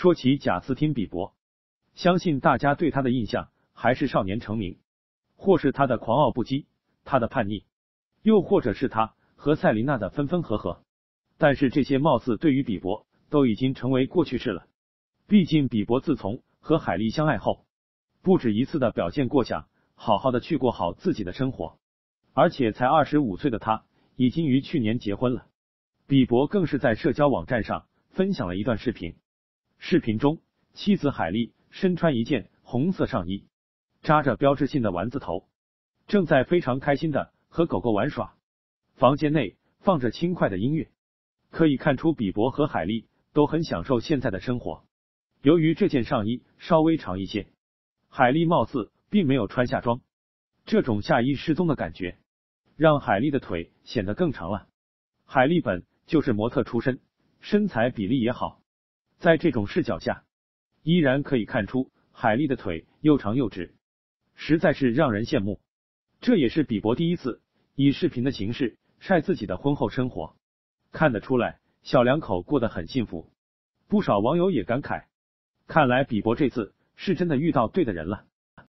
说起贾斯汀·比伯，相信大家对他的印象还是少年成名，或是他的狂傲不羁，他的叛逆，又或者是他和塞琳娜的分分合合。但是这些貌似对于比伯都已经成为过去式了。毕竟比伯自从和海莉相爱后，不止一次的表现过想好好的去过好自己的生活，而且才25岁的他已经于去年结婚了。比伯更是在社交网站上分享了一段视频，视频中妻子海莉身穿一件红色上衣，扎着标志性的丸子头，正在非常开心的和狗狗玩耍，房间内放着轻快的音乐，可以看出比伯和海莉都很享受现在的生活。由于这件上衣稍微长一些，海莉貌似并没有穿下装，这种下衣失踪的感觉让海莉的腿显得更长了。海莉本就是模特出身，身材比例也好，在这种视角下依然可以看出海莉的腿又长又直，实在是让人羡慕。这也是比伯第一次以视频的形式晒自己的婚后生活，看得出来小两口过得很幸福。不少网友也感慨，看来比伯这次是真的遇到对的人了。